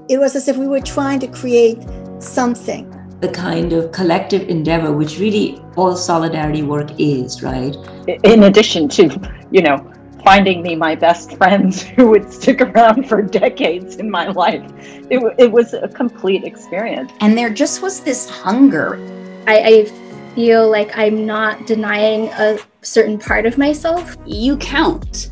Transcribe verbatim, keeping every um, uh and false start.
It was as if we were trying to create something. The kind of collective endeavor, which really all solidarity work is, right? In addition to, you know, finding me my best friends who would stick around for decades in my life, it, it was a complete experience. And there just was this hunger. I, I feel like I'm not denying a certain part of myself. You count.